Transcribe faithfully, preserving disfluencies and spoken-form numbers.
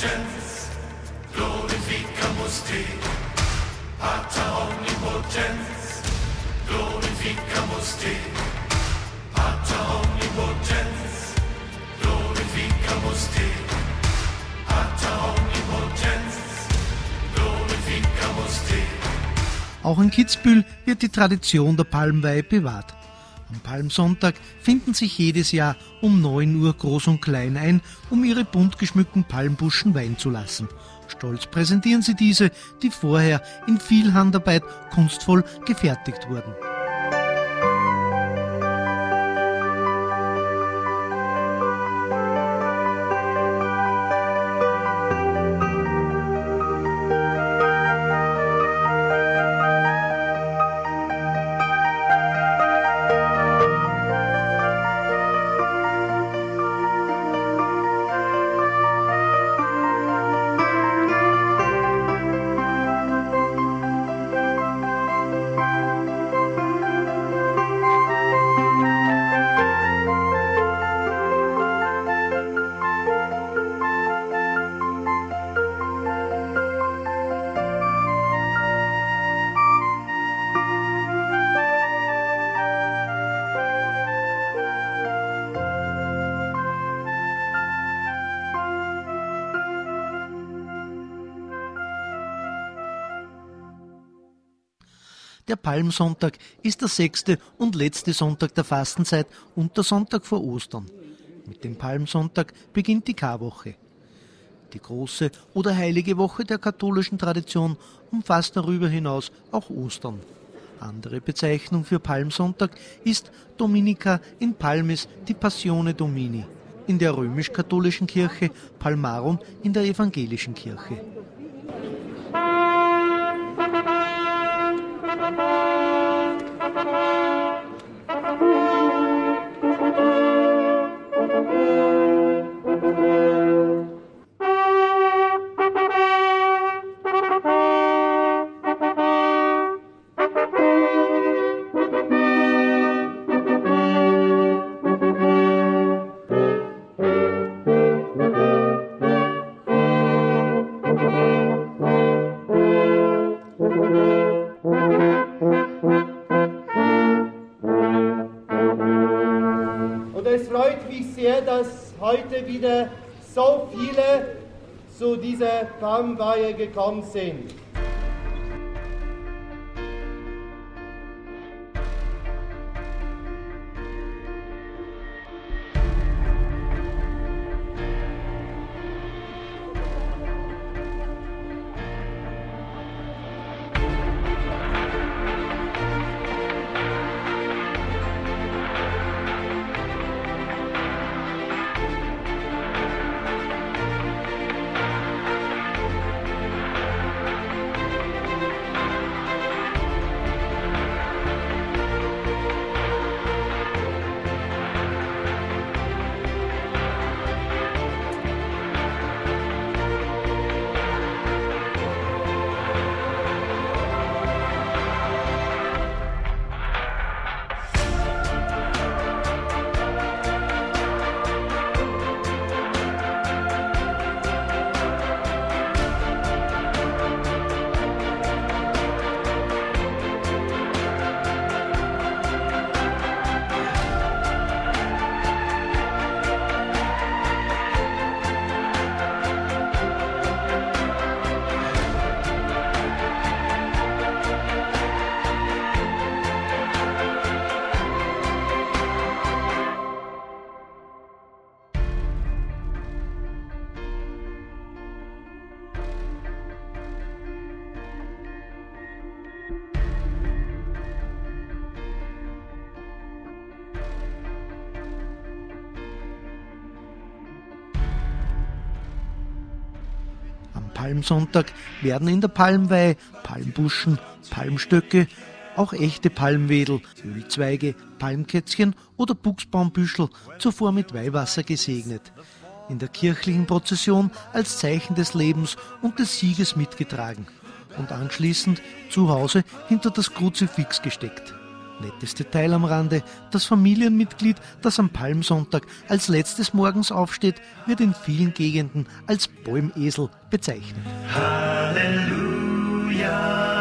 omnipotens, glorificamus te. Pater omnipotens, glorificamus te. Pater omnipotens, glorificamus te. Pater omnipotens, glorificamus te. Auch in Kitzbühel wird die Tradition der Palmweihe bewahrt. Am Palmsonntag finden sich jedes Jahr um neun Uhr Groß und Klein ein, um ihre bunt geschmückten Palmbuschen weihen zu lassen. Stolz präsentieren sie diese, die vorher in viel Handarbeit kunstvoll gefertigt wurden. Der Palmsonntag ist der sechste und letzte Sonntag der Fastenzeit und der Sonntag vor Ostern. Mit dem Palmsonntag beginnt die Karwoche. Die große oder heilige Woche der katholischen Tradition umfasst darüber hinaus auch Ostern. Andere Bezeichnung für Palmsonntag ist Dominica in Palmis di Passione Domini, in der römisch-katholischen Kirche Palmarum in der evangelischen Kirche. Es freut mich sehr, dass heute wieder so viele zu dieser Palmweihe gekommen sind. Palmsonntag werden in der Palmweihe Palmbuschen, Palmstöcke, auch echte Palmwedel, Ölzweige, Palmkätzchen oder Buchsbaumbüschel zuvor mit Weihwasser gesegnet, in der kirchlichen Prozession als Zeichen des Lebens und des Sieges mitgetragen. mitgetragen und anschließend zu Hause hinter das Kruzifix gesteckt. In der Kirche Nettes Detail am Rande: Das Familienmitglied, das am Palmsonntag als letztes morgens aufsteht, wird in vielen Gegenden als Bäumesel bezeichnet. Halleluja.